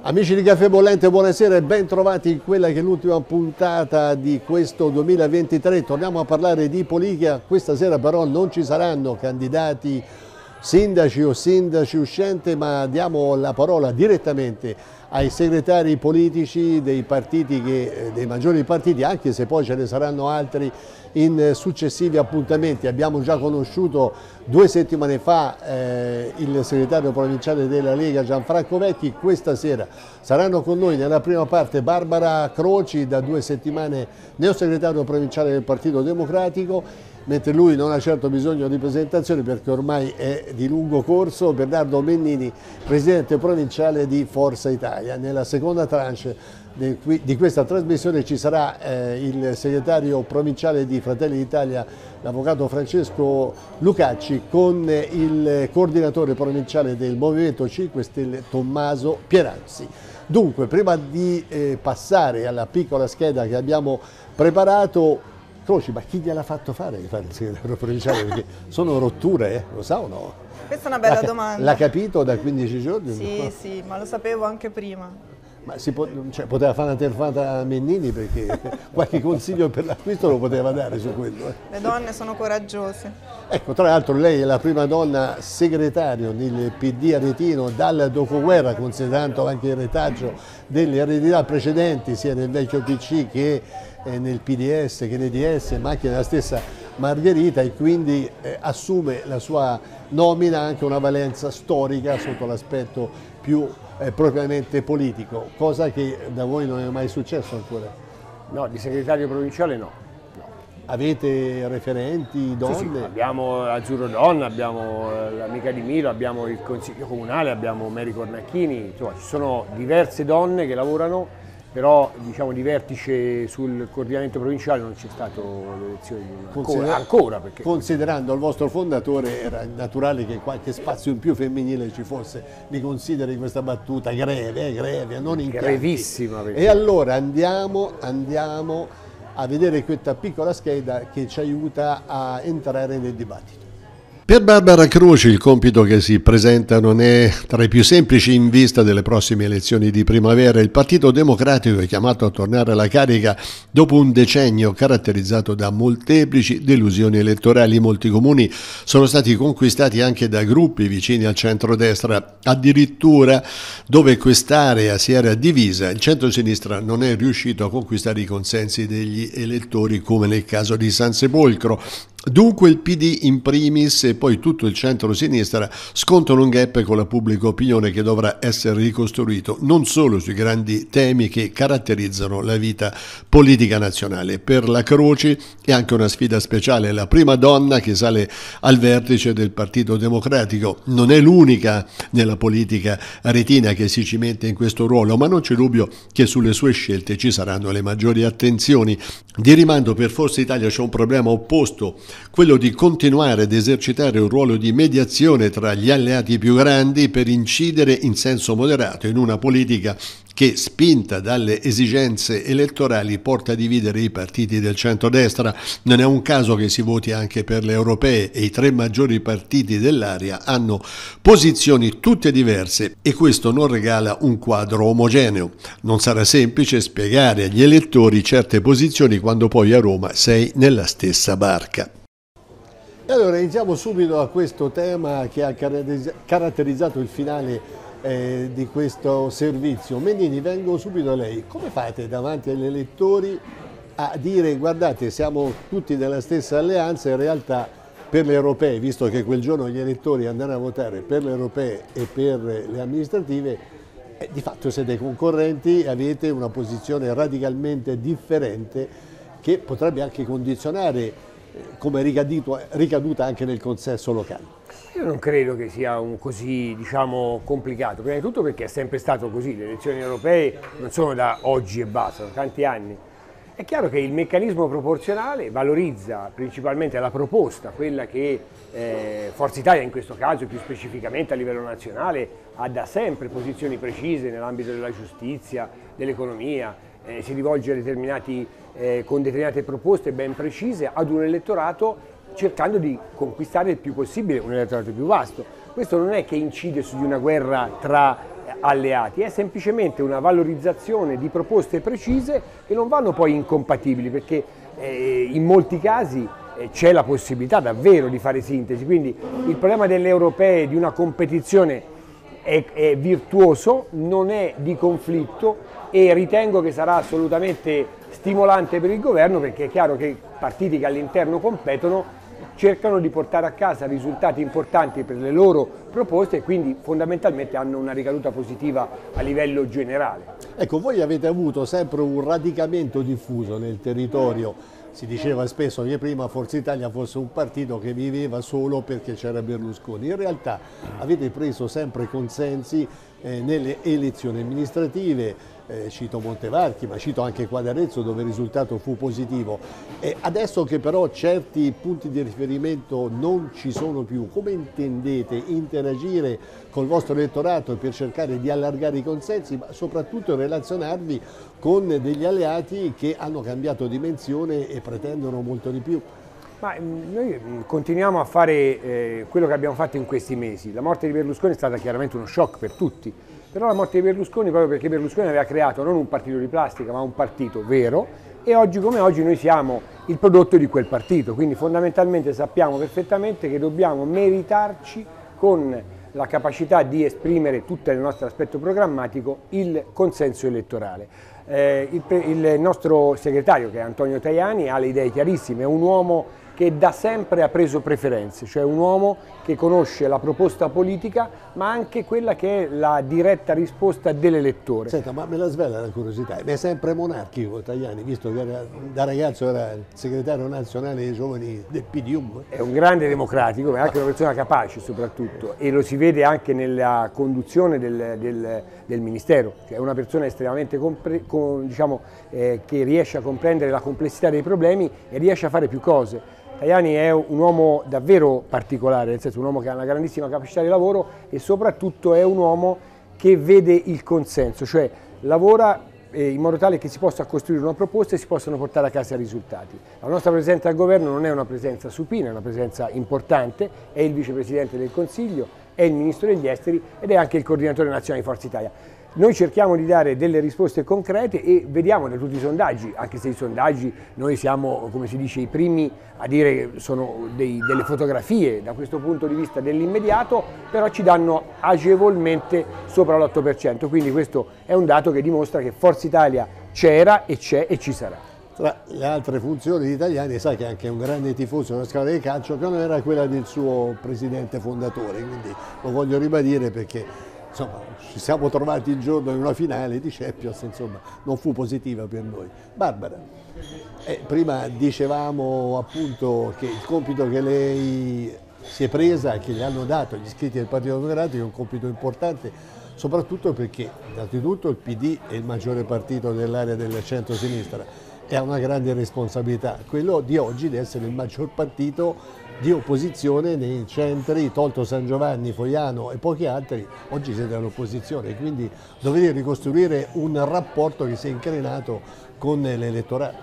Amici di Caffè Bollente, buonasera e ben trovati in quella che è l'ultima puntata di questo 2023. Torniamo a parlare di politica. Questa sera però non ci saranno candidati sindaci o sindaci uscenti, ma diamo la parola direttamente ai segretari politici dei partiti dei maggiori partiti, anche se poi ce ne saranno altri in successivi appuntamenti. Abbiamo già conosciuto 2 settimane fa il segretario provinciale della Lega Gianfranco Vecchi. Questa sera saranno con noi nella prima parte Barbara Croci, da 2 settimane neosegretario provinciale del Partito Democratico, mentre lui non ha certo bisogno di presentazioni perché ormai è di lungo corso, Bernardo Mennini, presidente provinciale di Forza Italia. Nella seconda tranche di questa trasmissione ci sarà il segretario provinciale di Fratelli d'Italia, l'avvocato Francesco Lucacci, con il coordinatore provinciale del Movimento 5 Stelle Tommaso Pieranzi. Dunque, prima di passare alla piccola scheda che abbiamo preparato, Croci, ma chi gliel'ha fatto fare di fare il segretario provinciale? Perché sono rotture, lo sa o no? Questa è una bella domanda. L'ha capito da 15 giorni? Sì, no? sì, ma lo sapevo anche prima. Ma poteva fare una telefonata a Mennini, perché qualche consiglio per l'acquisto lo poteva dare su quello. Le donne sono coraggiose. Ecco, tra l'altro lei è la prima donna segretario nel PD aretino dal dopoguerra, considerando anche il retaggio delle eredità precedenti, sia nel vecchio PC che nel PDS che nel DS, ma anche nella stessa Margherita, e quindi assume la sua nomina anche una valenza storica sotto l'aspetto più propriamente politico, cosa che da voi non è mai successo ancora. No, di segretario provinciale no. Avete referenti, donne? Sì, abbiamo Azzurro Donna, abbiamo l'amica di Milo, abbiamo il consiglio comunale, abbiamo Mary Cornacchini, insomma ci sono diverse donne che lavorano, però diciamo di vertice sul coordinamento provinciale non c'è stato l'elezione ancora. Perché... Considerando il vostro fondatore era naturale che qualche spazio in più femminile ci fosse. Mi consideri questa battuta greve, non in grevissima. Perché... E allora andiamo a vedere questa piccola scheda che ci aiuta a entrare nel dibattito. Per Barbara Croci il compito che si presenta non è tra i più semplici in vista delle prossime elezioni di primavera. Il Partito Democratico è chiamato a tornare alla carica dopo un decennio caratterizzato da molteplici delusioni elettorali. Molti comuni sono stati conquistati anche da gruppi vicini al centrodestra, addirittura dove quest'area si era divisa il centrosinistra non è riuscito a conquistare i consensi degli elettori, come nel caso di San Sepolcro. Dunque il PD in primis e poi tutto il centro-sinistra scontano un gap con la pubblica opinione che dovrà essere ricostruito non solo sui grandi temi che caratterizzano la vita politica nazionale. Per la Croci è anche una sfida speciale, la prima donna che sale al vertice del Partito Democratico. Non è l'unica nella politica aretina che si cimenta in questo ruolo, ma non c'è dubbio che sulle sue scelte ci saranno le maggiori attenzioni. Di rimando per Forza Italia c'è un problema opposto, quello di continuare ad esercitare un ruolo di mediazione tra gli alleati più grandi per incidere in senso moderato in una politica che, spinta dalle esigenze elettorali, porta a dividere i partiti del centrodestra. Non è un caso che si voti anche per le europee e i 3 maggiori partiti dell'area hanno posizioni tutte diverse e questo non regala un quadro omogeneo. Non sarà semplice spiegare agli elettori certe posizioni quando poi a Roma sei nella stessa barca. E allora iniziamo subito a questo tema che ha caratterizzato il finale di questo servizio. Mennini, vengo subito a lei. Come fate davanti agli elettori a dire guardate siamo tutti nella stessa alleanza, in realtà per le europee, visto che quel giorno gli elettori andranno a votare per le europee e per le amministrative, di fatto siete concorrenti e avete una posizione radicalmente differente che potrebbe anche condizionare come ricaduta anche nel consesso locale? Io non credo che sia così, diciamo, complicato, prima di tutto perché è sempre stato così, le elezioni europee non sono da oggi e basta, sono tanti anni. È chiaro che il meccanismo proporzionale valorizza principalmente la proposta, quella che Forza Italia in questo caso, più specificamente a livello nazionale, ha da sempre posizioni precise nell'ambito della giustizia, dell'economia, si rivolge a con determinate proposte ben precise ad un elettorato cercando di conquistare il più possibile un elettorato più vasto. Questo non è che incide su di una guerra tra alleati, è semplicemente una valorizzazione di proposte precise che non vanno poi incompatibili, perché in molti casi c'è la possibilità davvero di fare sintesi, quindi il problema delle europee, di una competizione è virtuoso, non è di conflitto, e ritengo che sarà assolutamente stimolante per il governo, perché è chiaro che partiti che all'interno competono cercano di portare a casa risultati importanti per le loro proposte e quindi fondamentalmente hanno una ricaduta positiva a livello generale. Ecco, voi avete avuto sempre un radicamento diffuso nel territorio. Si diceva spesso che prima Forza Italia fosse un partito che viveva solo perché c'era Berlusconi. In realtà avete preso sempre consensi nelle elezioni amministrative, cito Montevarchi, ma cito anche Quadarezzo, dove il risultato fu positivo. Adesso che però certi punti di riferimento non ci sono più, come intendete interagire col vostro elettorato per cercare di allargare i consensi, ma soprattutto relazionarvi con degli alleati che hanno cambiato dimensione e pretendono molto di più? Ma noi continuiamo a fare quello che abbiamo fatto in questi mesi. La morte di Berlusconi è stata chiaramente uno shock per tutti, però la morte di Berlusconi, proprio perché Berlusconi aveva creato non un partito di plastica ma un partito vero, e oggi come oggi noi siamo il prodotto di quel partito, quindi fondamentalmente sappiamo perfettamente che dobbiamo meritarci con la capacità di esprimere tutto il nostro aspetto programmatico il consenso elettorale. Il nostro segretario, che è Antonio Tajani, ha le idee chiarissime, è un uomo che da sempre ha preso preferenze, cioè un uomo che conosce la proposta politica ma anche quella che è la diretta risposta dell'elettore. Senta, ma me la svela la curiosità, è sempre monarchico Tajani, visto che da ragazzo era il segretario nazionale dei giovani del PDUM? È un grande democratico, ma è anche una persona capace soprattutto, e lo si vede anche nella conduzione del Ministero, cioè è una persona estremamente che riesce a comprendere la complessità dei problemi e riesce a fare più cose. Tajani è un uomo davvero particolare, nel senso un uomo che ha una grandissima capacità di lavoro e soprattutto è un uomo che vede il consenso, cioè lavora in modo tale che si possa costruire una proposta e si possano portare a casa i risultati. La nostra presenza al governo non è una presenza supina, è una presenza importante, è il vicepresidente del Consiglio, è il ministro degli esteri ed è anche il coordinatore nazionale di Forza Italia. Noi cerchiamo di dare delle risposte concrete e vediamo da tutti i sondaggi, anche se i sondaggi noi siamo, come si dice, i primi a dire che sono delle fotografie da questo punto di vista dell'immediato, però ci danno agevolmente sopra l'8%, quindi questo è un dato che dimostra che Forza Italia c'era e c'è e ci sarà. Tra le altre funzioni di Tajani, sa che è anche un grande tifoso della squadra di calcio, che non era quella del suo presidente fondatore, quindi lo voglio ribadire perché insomma, ci siamo trovati il giorno in una finale di Champions, insomma, non fu positiva per noi. Barbara, prima dicevamo appunto che il compito che lei si è presa, che gli hanno dato gli iscritti del Partito Democratico, è un compito importante, soprattutto perché, innanzitutto, il PD è il maggiore partito dell'area del centro-sinistra, e ha una grande responsabilità, quello di oggi di essere il maggior partito di opposizione nei centri, tolto San Giovanni, Fogliano e pochi altri, oggi siete all'opposizione, quindi dovete ricostruire un rapporto che si è increnato con l'elettorato.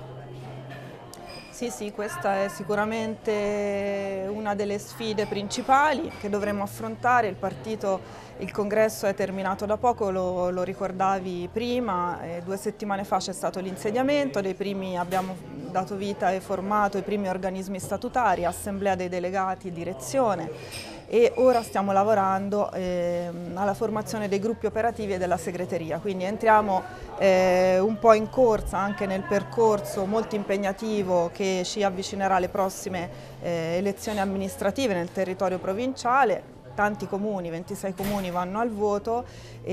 Sì, questa è sicuramente una delle sfide principali che dovremo affrontare. Il congresso è terminato da poco, lo ricordavi prima, 2 settimane fa c'è stato l'insediamento, abbiamo dato vita e formato i primi organismi statutari, assemblea dei delegati, direzione, e ora stiamo lavorando alla formazione dei gruppi operativi e della segreteria, quindi entriamo un po' in corsa anche nel percorso molto impegnativo che ci avvicinerà alle prossime elezioni amministrative nel territorio provinciale. Tanti comuni, 26 comuni vanno al voto,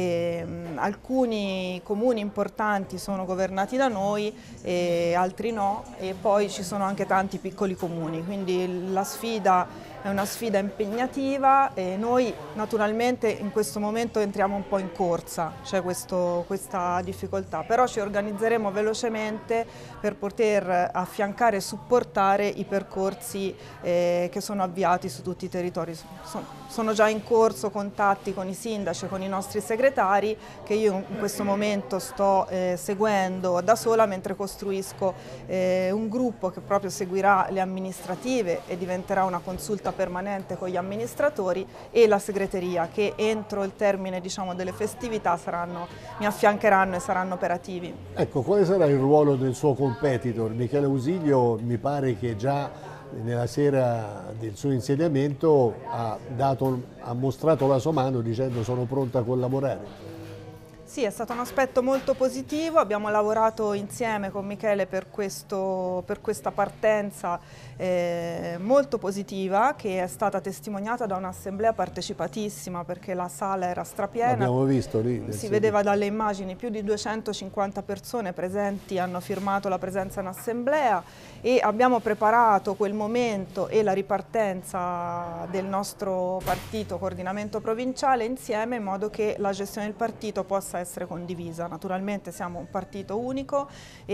alcuni comuni importanti sono governati da noi e altri no, e poi ci sono anche tanti piccoli comuni, quindi la sfida è una sfida impegnativa e noi naturalmente in questo momento entriamo un po' in corsa, c'è questa difficoltà, però ci organizzeremo velocemente per poter affiancare e supportare i percorsi che sono avviati su tutti i territori. Sono già in corso contatti con i sindaci e con i nostri segretari che io in questo momento sto seguendo da sola mentre costruisco un gruppo che proprio seguirà le amministrative e diventerà una consulta conferenza permanente con gli amministratori e la segreteria che entro il termine, diciamo, delle festività mi affiancheranno e saranno operativi. Ecco, quale sarà il ruolo del suo competitor? Michele Ausilio mi pare che già nella sera del suo insediamento ha mostrato la sua mano dicendo sono pronto a collaborare. Sì, è stato un aspetto molto positivo, abbiamo lavorato insieme con Michele per questa partenza molto positiva che è stata testimoniata da un'assemblea partecipatissima perché la sala era strapiena. L'abbiamo visto lì. Si vedeva dalle immagini, più di 250 persone presenti hanno firmato la presenza in assemblea e abbiamo preparato quel momento e la ripartenza del nostro partito coordinamento provinciale insieme in modo che la gestione del partito possa essere condivisa. Naturalmente siamo un partito unico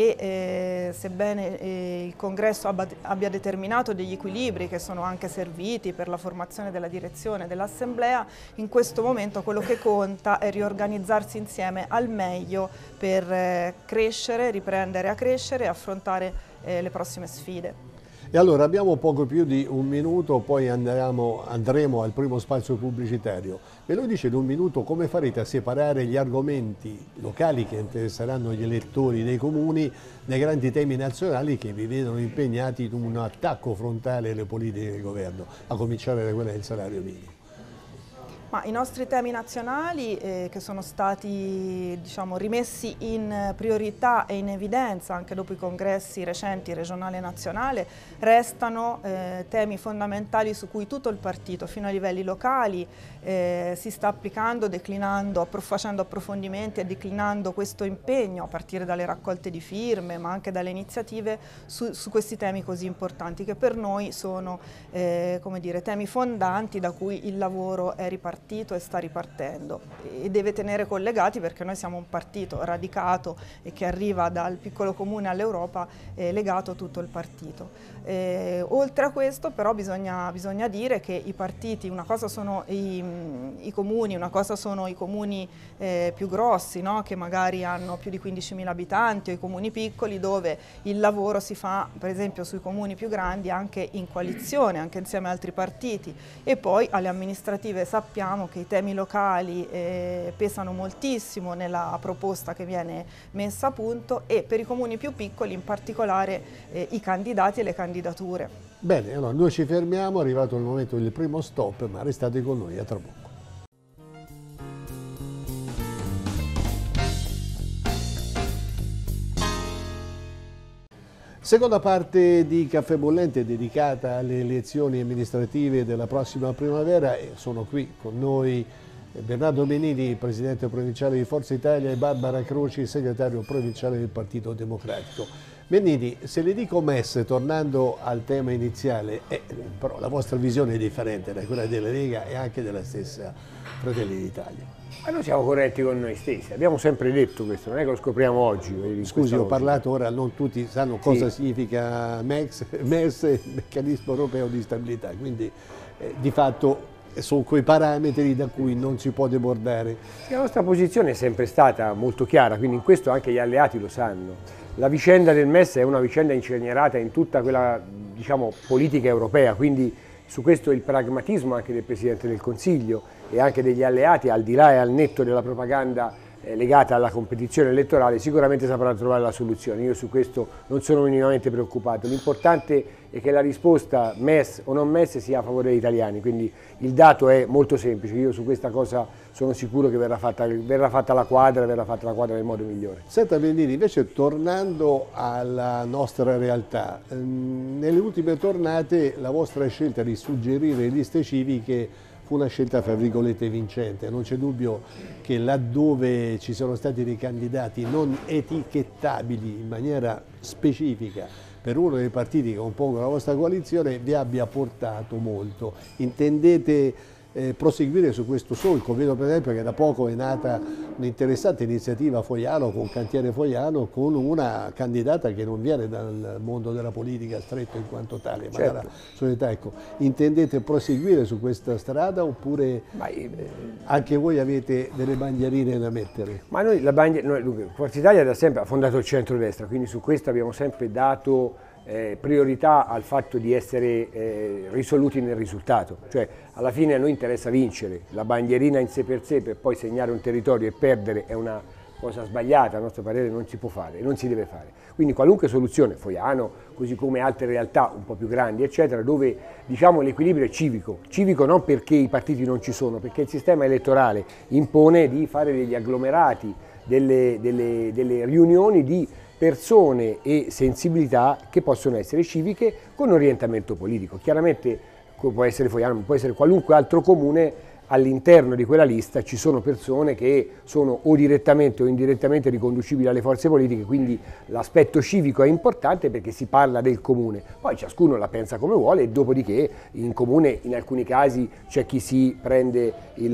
e sebbene il congresso abbia determinato degli equilibri che sono anche serviti per la formazione della direzione dell'assemblea, in questo momento quello che conta è riorganizzarsi insieme al meglio per crescere, riprendere a crescere e affrontare le prossime sfide. E allora abbiamo poco più di un minuto, poi andremo al primo spazio pubblicitario. Me lo dice in un minuto come farete a separare gli argomenti locali che interesseranno gli elettori dei comuni dai grandi temi nazionali che vi vedono impegnati in un attacco frontale alle politiche del governo, a cominciare da quella del salario minimo? Ma i nostri temi nazionali che sono stati, diciamo, rimessi in priorità e in evidenza anche dopo i congressi recenti regionale e nazionale restano temi fondamentali su cui tutto il partito fino ai livelli locali si sta applicando, declinando, facendo approfondimenti e declinando questo impegno a partire dalle raccolte di firme ma anche dalle iniziative su questi temi così importanti che per noi sono come dire, temi fondanti da cui il lavoro è ripartito e sta ripartendo e deve tenere collegati perché noi siamo un partito radicato e che arriva dal piccolo comune all'Europa legato a tutto il partito. Oltre a questo però bisogna dire che i partiti, una cosa sono i comuni, una cosa sono i comuni più grossi, no? Che magari hanno più di 15.000 abitanti o i comuni piccoli dove il lavoro si fa per esempio sui comuni più grandi anche in coalizione, anche insieme ad altri partiti e poi alle amministrative sappiamo che i temi locali pesano moltissimo nella proposta che viene messa a punto e per i comuni più piccoli in particolare i candidati e le candidature. Bene, allora noi ci fermiamo, è arrivato il momento del primo stop, ma restate con noi, a tra poco. Seconda parte di Caffè Bollente dedicata alle elezioni amministrative della prossima primavera e sono qui con noi Bernardo Bennini, presidente provinciale di Forza Italia e Barbara Croci, segretario provinciale del Partito Democratico. Bennini, se le dico MES, tornando al tema iniziale, però la vostra visione è differente da quella della Lega e anche della stessa Fratelli d'Italia. Ma noi siamo corretti con noi stessi, abbiamo sempre detto questo, non è che lo scopriamo oggi. Scusi, ho parlato ora, non tutti sanno cosa significa MES, Meccanismo Europeo di Stabilità, quindi di fatto sono quei parametri da cui non si può debordare. La nostra posizione è sempre stata molto chiara, quindi in questo anche gli alleati lo sanno. La vicenda del MES è una vicenda incernierata in tutta quella, diciamo, politica europea, quindi su questo il pragmatismo anche del Presidente del Consiglio e anche degli alleati, al di là e al netto della propaganda legata alla competizione elettorale, sicuramente saprà trovare la soluzione. Io su questo non sono minimamente preoccupato. L'importante è che la risposta MES o non MES sia a favore degli italiani, quindi il dato è molto semplice. Io su questa cosa sono sicuro che verrà fatta la quadra nel modo migliore. Senta Bennini, invece tornando alla nostra realtà, nelle ultime tornate la vostra scelta di suggerire liste civiche fu una scelta fra virgolette vincente, non c'è dubbio che laddove ci sono stati dei candidati non etichettabili in maniera specifica per uno dei partiti che compongono la vostra coalizione vi abbia portato molto. Intendete proseguire su questo solco? Vedo per esempio che da poco è nata un'interessante iniziativa Foiano, con Cantiere Foiano, con una candidata che non viene dal mondo della politica stretto in quanto tale, ma dalla società. Ecco, intendete proseguire su questa strada oppure anche voi avete delle bandierine da mettere? Ma noi, Forza Italia da sempre ha fondato il centrodestra, quindi su questo abbiamo sempre dato priorità al fatto di essere risoluti nel risultato, cioè alla fine a noi interessa vincere, la bandierina in sé per sé per poi segnare un territorio e perdere è una cosa sbagliata, a nostro parere non si può fare e non si deve fare. Quindi qualunque soluzione, Foiano, così come altre realtà un po' più grandi, eccetera, dove diciamo l'equilibrio è civico. Civico non perché i partiti non ci sono, perché il sistema elettorale impone di fare degli agglomerati, delle riunioni di persone e sensibilità che possono essere civiche con orientamento politico. Chiaramente può essere Foiano, può essere qualunque altro comune. All'interno di quella lista ci sono persone che sono o direttamente o indirettamente riconducibili alle forze politiche, quindi l'aspetto civico è importante perché si parla del comune. Poi ciascuno la pensa come vuole e dopodiché in comune in alcuni casi c'è chi si prende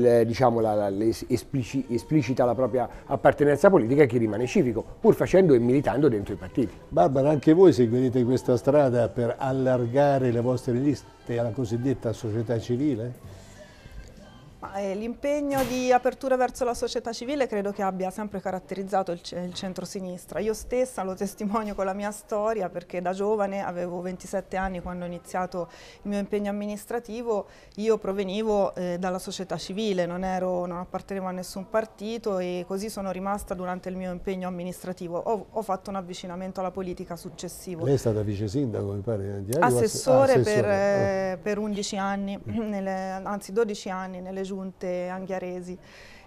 esplicita la propria appartenenza politica e chi rimane civico, pur facendo e militando dentro i partiti. Barbara, anche voi seguirete questa strada per allargare le vostre liste alla cosiddetta società civile? L'impegno di apertura verso la società civile credo che abbia sempre caratterizzato il centro-sinistra. Io stessa lo testimonio con la mia storia perché da giovane, avevo 27 anni quando ho iniziato il mio impegno amministrativo, io provenivo dalla società civile, non appartenevo a nessun partito e così sono rimasta durante il mio impegno amministrativo. Ho fatto un avvicinamento alla politica successivo. Lei è stata vice sindaco, mi pare? Assessore per 11 anni, anzi 12 anni nelle giunte anghiaresi.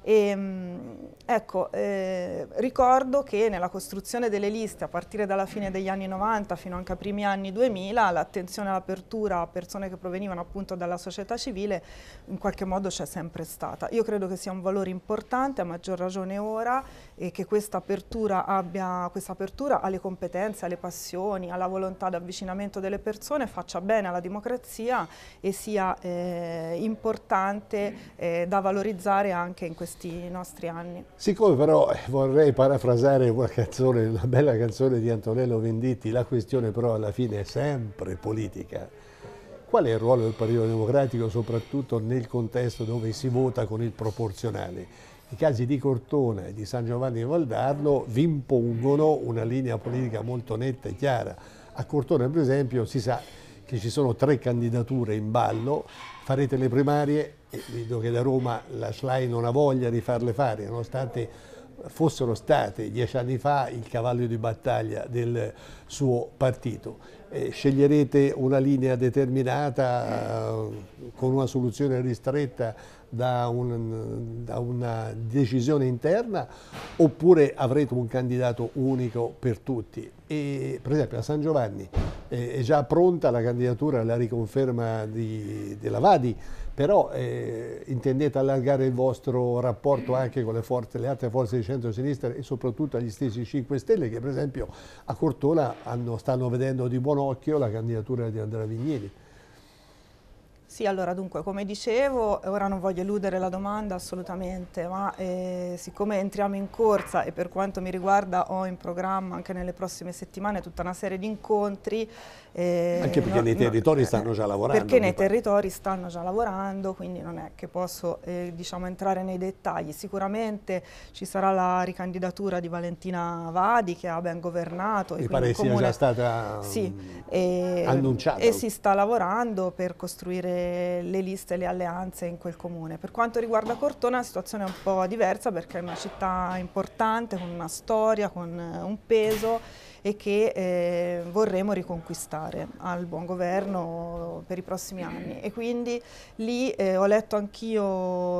Ecco, ricordo che nella costruzione delle liste a partire dalla fine degli anni 90 fino anche ai primi anni 2000 l'attenzione all'apertura a persone che provenivano appunto dalla società civile in qualche modo c'è sempre stata. Io credo che sia un valore importante, a maggior ragione ora, e che questa apertura alle competenze, alle passioni, alla volontà di avvicinamento delle persone faccia bene alla democrazia e sia importante da valorizzare anche in questi nostri anni. Siccome però vorrei parafrasare una bella canzone di Antonello Venditti, la questione però alla fine è sempre politica. Qual è il ruolo del Partito Democratico soprattutto nel contesto dove si vota con il proporzionale? I casi di Cortona e di San Giovanni di Valdarno vi impongono una linea politica molto netta e chiara. A Cortona per esempio si sa che ci sono 3 candidature in ballo, farete le primarie e vedo che da Roma la SLAI non ha voglia di farle fare, nonostante fossero state 10 anni fa il cavallo di battaglia del suo partito. Sceglierete una linea determinata con una soluzione ristretta da una decisione interna oppure avrete un candidato unico per tutti? E, per esempio a San Giovanni è già pronta la candidatura alla riconferma della Vadi, però intendete allargare il vostro rapporto anche con le altre forze di centro-sinistra e soprattutto agli stessi 5 Stelle che per esempio a Cortona stanno vedendo di buon occhio la candidatura di Andrea Vignini. Sì, allora dunque, come dicevo, ora non voglio eludere la domanda assolutamente, ma siccome entriamo in corsa e per quanto mi riguarda ho in programma anche nelle prossime settimane tutta una serie di incontri. Anche perché nei territori stanno già lavorando. Perché nei territori stanno già lavorando, quindi non è che posso diciamo, entrare nei dettagli. Sicuramente ci sarà la ricandidatura di Valentina Vadi che ha ben governato. Mi pare sia già stata annunciata. E si sta lavorando per costruire le liste e le alleanze in quel comune. Per quanto riguarda Cortona la situazione è un po' diversa perché è una città importante, con una storia, con un peso e che vorremo riconquistare al buon governo per i prossimi anni. E quindi lì ho letto anch'io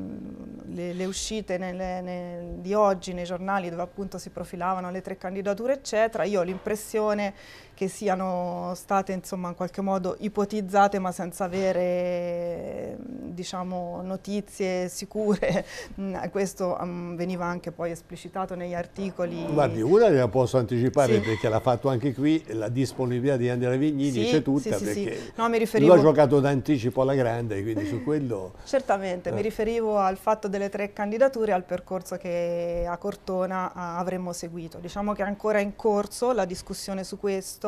le uscite di oggi nei giornali dove appunto si profilavano le 3 candidature eccetera. Io ho l'impressione che siano state insomma in qualche modo ipotizzate ma senza avere diciamo notizie sicure. Questo veniva anche poi esplicitato negli articoli. Guardi, una gliela posso anticipare perché l'ha fatto anche qui, la disponibilità di Andrea Vignini c'è tutta perché no, mi riferivo... l'ho giocato d'anticipo alla grande, quindi su quello... Certamente, mi riferivo al fatto delle 3 candidature e al percorso che a Cortona avremmo seguito. Diciamo che è ancora in corso la discussione su questo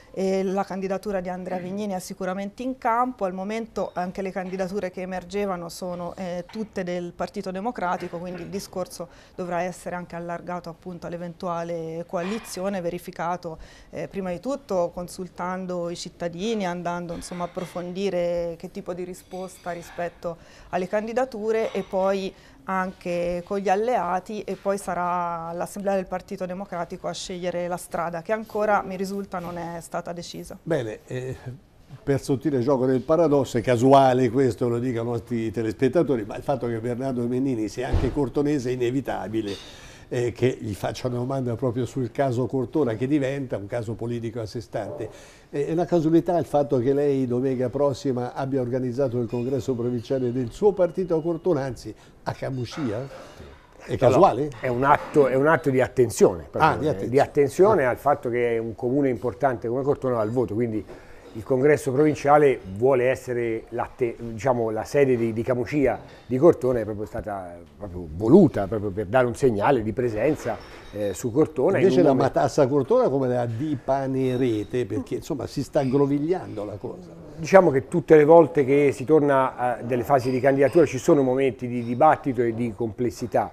e la candidatura di Andrea Vignini è sicuramente in campo. Al momento anche le candidature che emergevano sono tutte del Partito Democratico, quindi il discorso dovrà essere anche allargato appunto all'eventuale coalizione, verificato prima di tutto consultando i cittadini, andando insomma a approfondire che tipo di risposta rispetto alle candidature, e poi anche con gli alleati, e poi sarà l'Assemblea del Partito Democratico a scegliere la strada, che ancora mi risulta non è stata decisa. Bene, per sottile gioco del paradosso, è casuale questo, lo dicono i nostri telespettatori, ma il fatto che Bernardo Mennini sia anche cortonese è inevitabile che gli faccia una domanda proprio sul caso Cortona, che diventa un caso politico a sé stante. È una casualità il fatto che lei domenica prossima abbia organizzato il congresso provinciale del suo partito a Cortona, anzi a Camuscia? È casuale? No, è un atto di attenzione, di attenzione al fatto che è un comune importante come Cortona va al voto, quindi il congresso provinciale vuole essere diciamo, la sede di Camuscia di Cortona, è proprio stata voluta proprio per dare un segnale di presenza su Cortona. Invece la matassa Cortona come la dipanerete? Perché insomma si sta aggrovigliando la cosa. Diciamo che tutte le volte che si torna a delle fasi di candidatura ci sono momenti di dibattito e di complessità.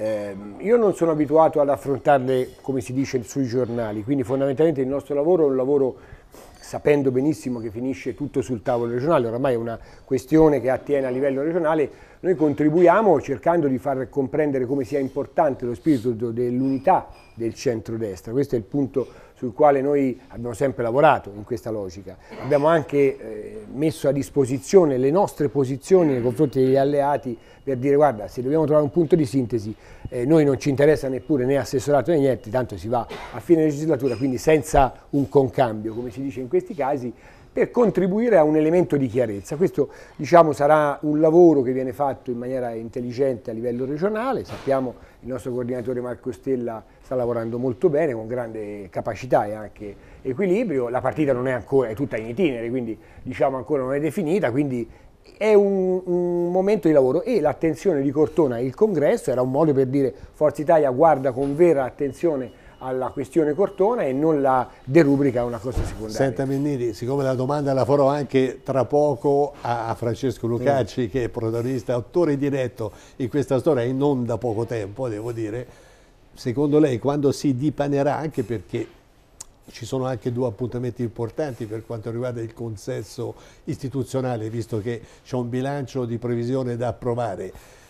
Io non sono abituato ad affrontarle come si dice sui giornali, quindi fondamentalmente il nostro lavoro è un lavoro sapendo benissimo che finisce tutto sul tavolo regionale, oramai è una questione che attiene a livello regionale. Noi contribuiamo cercando di far comprendere come sia importante lo spirito dell'unità del centrodestra. Questo è il punto sul quale noi abbiamo sempre lavorato in questa logica. Abbiamo anche messo a disposizione le nostre posizioni nei confronti degli alleati per dire: guarda, se dobbiamo trovare un punto di sintesi, noi non ci interessa neppure né assessorato né niente, tanto si va a fine legislatura, quindi senza un concambio, come si dice in questi casi, per contribuire a un elemento di chiarezza. Questo, diciamo, sarà un lavoro che viene fatto in maniera intelligente a livello regionale. Sappiamo il nostro coordinatore Marco Stella sta lavorando molto bene, con grande capacità e anche equilibrio. La partita non è ancora, è tutta in itinere, quindi diciamo ancora non è definita, quindi è un momento di lavoro, e l'attenzione di Cortona e il congresso era un modo per dire: Forza Italia guarda con vera attenzione alla questione Cortona e non la derubrica a una cosa secondaria. Senta Mennini, siccome la domanda la farò anche tra poco a Francesco Lucacci, che è protagonista, autore diretto in questa storia e non da poco tempo, devo dire, secondo lei quando si dipanerà, anche perché ci sono anche due appuntamenti importanti per quanto riguarda il consesso istituzionale, visto che c'è un bilancio di previsione da approvare,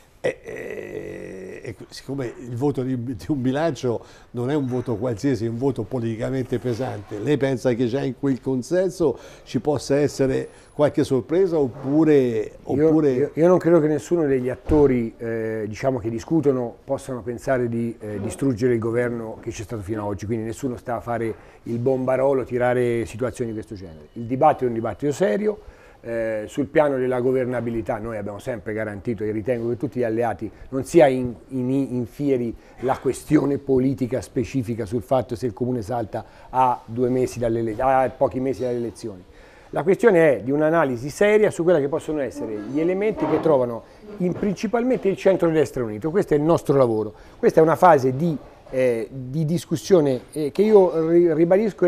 siccome il voto di un bilancio non è un voto qualsiasi, è un voto politicamente pesante, lei pensa che già in quel consesso ci possa essere qualche sorpresa oppure... Io non credo che nessuno degli attori diciamo, che discutono possano pensare di distruggere il governo che c'è stato fino ad oggi, quindi nessuno sta a fare il bombarolo, tirare situazioni di questo genere. Il dibattito è un dibattito serio. Sul piano della governabilità noi abbiamo sempre garantito, e ritengo che tutti gli alleati non sia infieri la questione politica specifica sul fatto se il Comune salta a pochi mesi dalle elezioni. La questione è di un'analisi seria su quella che possono essere gli elementi che trovano principalmente il centrodestra unito. Questo è il nostro lavoro, questa è una fase di discussione che io ribadisco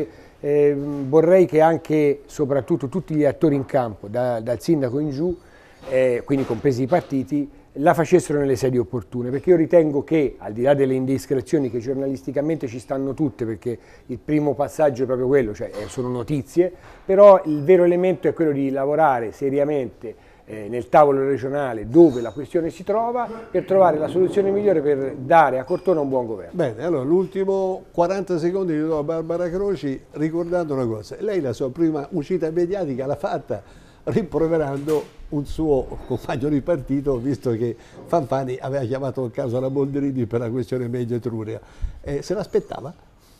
vorrei che anche, soprattutto tutti gli attori in campo, dal sindaco in giù, quindi compresi i partiti, la facessero nelle sedi opportune, perché io ritengo che, al di là delle indiscrezioni che giornalisticamente ci stanno tutte, perché il primo passaggio è proprio quello, cioè sono notizie, però il vero elemento è quello di lavorare seriamente nel tavolo regionale dove la questione si trova, per trovare la soluzione migliore per dare a Cortona un buon governo. Bene, allora l'ultimo 40 secondi li do a Barbara Croci ricordando una cosa: lei la sua prima uscita mediatica l'ha fatta rimproverando un suo compagno di partito, visto che Fanfani aveva chiamato il caso alla Boldrini per la questione Medio Etruria. Se l'aspettava?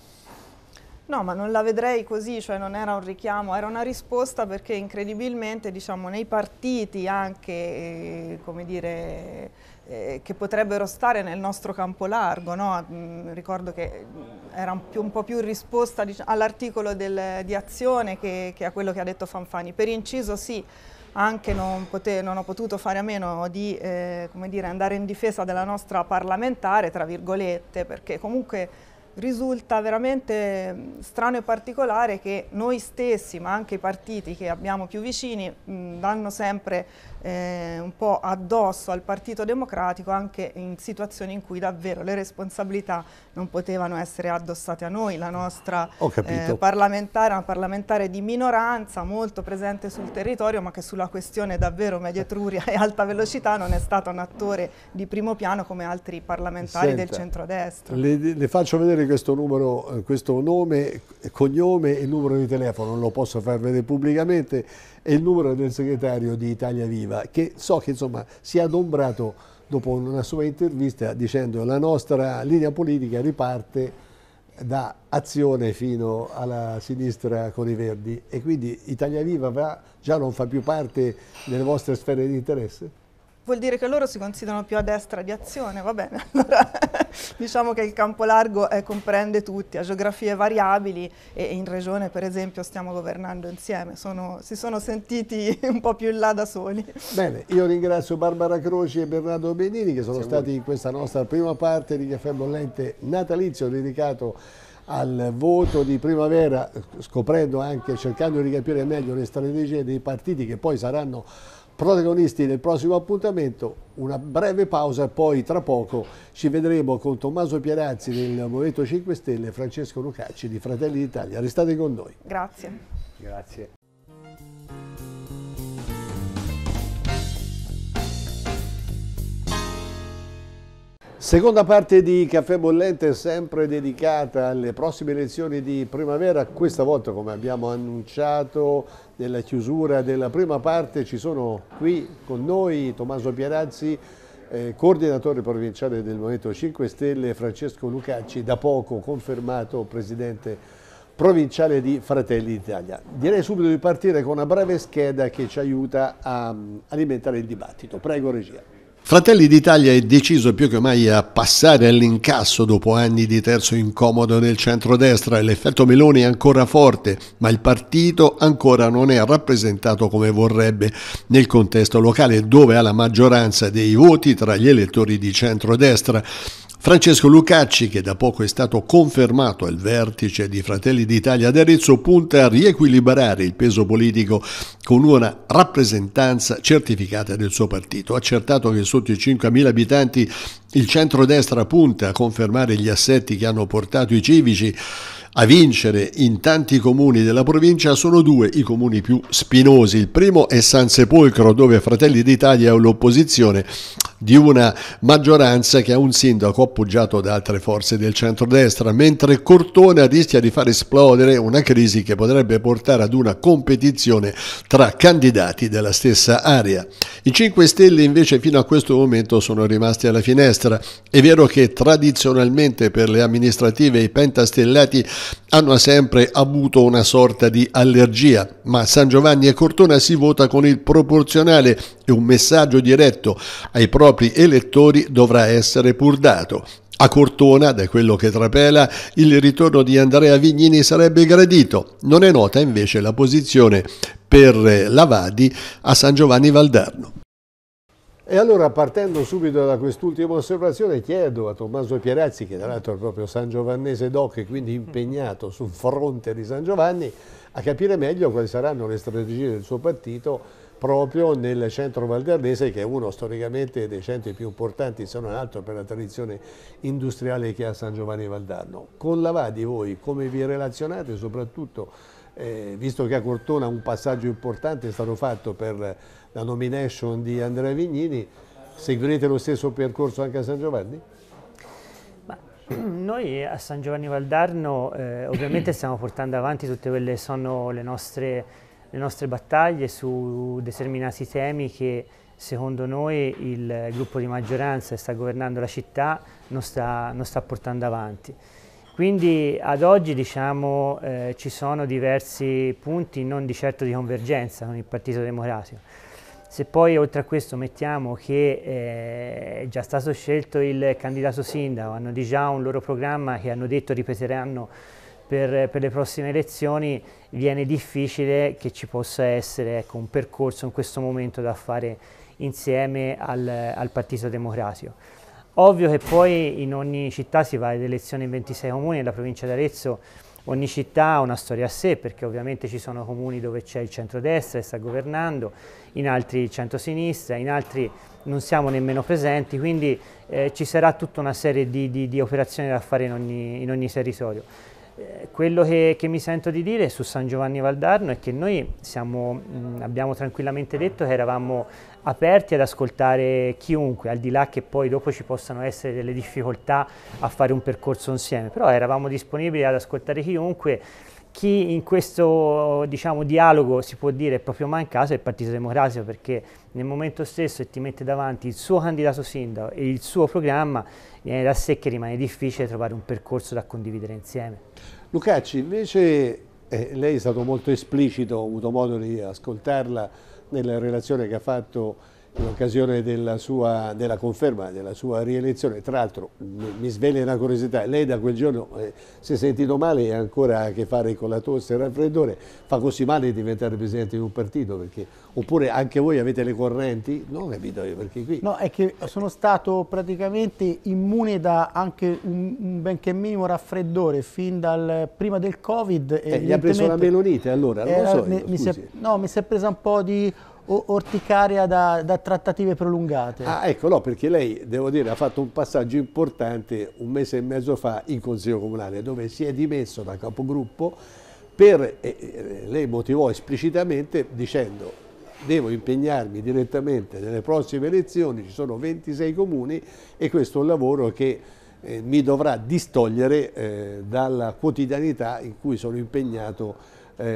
No, ma non la vedrei così, cioè non era un richiamo, era una risposta, perché incredibilmente, diciamo, nei partiti anche, come dire, che potrebbero stare nel nostro campo largo, no? Ricordo che era un po' più risposta, diciamo, all'articolo di Azione che a quello che ha detto Fanfani. Per inciso sì, anche non ho potuto fare a meno di come dire, andare in difesa della nostra parlamentare, tra virgolette, perché comunque risulta veramente strano e particolare che noi stessi, ma anche i partiti che abbiamo più vicini, danno sempre un po' addosso al Partito Democratico, anche in situazioni in cui davvero le responsabilità non potevano essere addossate a noi. La nostra parlamentare, una parlamentare di minoranza, molto presente sul territorio, ma che sulla questione davvero Media Etruria e alta velocità non è stata un attore di primo piano come altri parlamentari del centrodestra. Le faccio vedere questo numero, questo nome, cognome e numero di telefono, non lo posso far vedere pubblicamente, è il numero del segretario di Italia Viva, che so che insomma si è adombrato dopo una sua intervista dicendo la nostra linea politica riparte da Azione fino alla sinistra con i Verdi, e quindi Italia Viva già non fa più parte delle vostre sfere di interesse? Vuol dire che loro si considerano più a destra di Azione, va bene, allora diciamo che il campo largo comprende tutti, ha geografie variabili, e in regione per esempio stiamo governando insieme, si sono sentiti un po' più in là da soli. Bene, io ringrazio Barbara Croci e Bernardo Benini che sono stati in questa nostra prima parte di Caffè Bollente natalizio dedicato al voto di primavera, scoprendo anche, cercando di capire meglio le strategie dei partiti che poi saranno protagonisti del prossimo appuntamento. Una breve pausa e poi tra poco ci vedremo con Tommaso Pierazzi del Movimento 5 Stelle e Francesco Lucacci di Fratelli d'Italia. Restate con noi. Grazie. Grazie. Seconda parte di Caffè Bollente, sempre dedicata alle prossime elezioni di primavera. Questa volta, come abbiamo annunciato nella chiusura della prima parte, ci sono qui con noi Tommaso Pierazzi, coordinatore provinciale del Movimento 5 Stelle, e Francesco Lucacci, da poco confermato presidente provinciale di Fratelli d'Italia. Direi subito di partire con una breve scheda che ci aiuta a alimentare il dibattito. Prego, regia. Fratelli d'Italia è deciso più che mai a passare all'incasso dopo anni di terzo incomodo nel centrodestra. L'effetto Meloni è ancora forte, ma il partito ancora non è rappresentato come vorrebbe nel contesto locale, dove ha la maggioranza dei voti tra gli elettori di centrodestra. Francesco Lucacci, che da poco è stato confermato al vertice di Fratelli d'Italia ad Arezzo, punta a riequilibrare il peso politico con una rappresentanza certificata del suo partito. Ha accertato che sotto i 5.000 abitanti il centrodestra punta a confermare gli assetti che hanno portato i civici a vincere in tanti comuni della provincia. Sono due i comuni più spinosi. Il primo è San Sepolcro, dove Fratelli d'Italia è all'opposizione di una maggioranza che ha un sindaco appoggiato da altre forze del centrodestra, mentre Cortona rischia di far esplodere una crisi che potrebbe portare ad una competizione tra candidati della stessa area. I 5 Stelle invece fino a questo momento sono rimasti alla finestra. È vero che tradizionalmente per le amministrative i pentastellati hanno sempre avuto una sorta di allergia, ma a San Giovanni e Cortona si vota con il proporzionale e un messaggio diretto ai propri elettori dovrà essere pur dato. A Cortona, da quello che trapela, il ritorno di Andrea Vignini sarebbe gradito. Non è nota invece la posizione per Lavadi a San Giovanni Valdarno. E allora, partendo subito da quest'ultima osservazione, chiedo a Tommaso Pierazzi, che tra l'altro è proprio San Giovannese doc e quindi impegnato sul fronte di San Giovanni, a capire meglio quali saranno le strategie del suo partito proprio nel centro valdarnese, che è uno storicamente dei centri più importanti, se non altro per la tradizione industriale che ha San Giovanni Valdarno. Con Lavadi voi come vi relazionate, soprattutto visto che a Cortona un passaggio importante è stato fatto per la nomination di Andrea Vignini, seguirete lo stesso percorso anche a San Giovanni? Ma noi a San Giovanni Valdarno ovviamente stiamo portando avanti tutte quelle che sono le nostre battaglie su determinati temi che secondo noi il gruppo di maggioranza che sta governando la città non sta portando avanti. Quindi ad oggi diciamo, ci sono diversi punti non di certo di convergenza con il Partito Democratico. Se poi oltre a questo mettiamo che è già stato scelto il candidato sindaco, hanno di già un loro programma che hanno detto ripeteranno per le prossime elezioni, viene difficile che ci possa essere un percorso in questo momento da fare insieme al Partito Democratico. Ovvio che poi in ogni città si va ad elezioni in 26 comuni, nella provincia di Arezzo ogni città ha una storia a sé, perché ovviamente ci sono comuni dove c'è il centrodestra e sta governando, in altri il centrosinistra, in altri non siamo nemmeno presenti, quindi ci sarà tutta una serie di operazioni da fare in ogni territorio. Quello che mi sento di dire su San Giovanni Valdarno è che noi abbiamo tranquillamente detto che eravamo aperti ad ascoltare chiunque, al di là che poi dopo ci possano essere delle difficoltà a fare un percorso insieme, però eravamo disponibili ad ascoltare chiunque. Chi in questo, diciamo, dialogo si può dire è proprio mancato è il Partito Democratico, perché nel momento stesso che ti mette davanti il suo candidato sindaco e il suo programma, viene da sé che rimane difficile trovare un percorso da condividere insieme. Lucacci, invece lei è stato molto esplicito, ho avuto modo di ascoltarla nella relazione che ha fatto in occasione della conferma della sua rielezione. Tra l'altro mi sveglia una curiosità, lei da quel giorno si è sentito male e ha ancora a che fare con la tosse e il raffreddore, fa così male di diventare presidente di un partito? Perché, oppure anche voi avete le correnti? Non ho capito io, perché qui... No, è che sono stato praticamente immune da anche un benché minimo raffreddore fin prima del Covid. Gli ha preso la melonite allora? Non lo so io, mi si è presa un po' di orticaria da trattative prolungate. Ah, ecco, no, perché lei, devo dire, ha fatto un passaggio importante un mese e mezzo fa in Consiglio Comunale, dove si è dimesso da capogruppo lei motivò esplicitamente dicendo: devo impegnarmi direttamente nelle prossime elezioni, ci sono 26 comuni e questo è un lavoro che mi dovrà distogliere dalla quotidianità in cui sono impegnato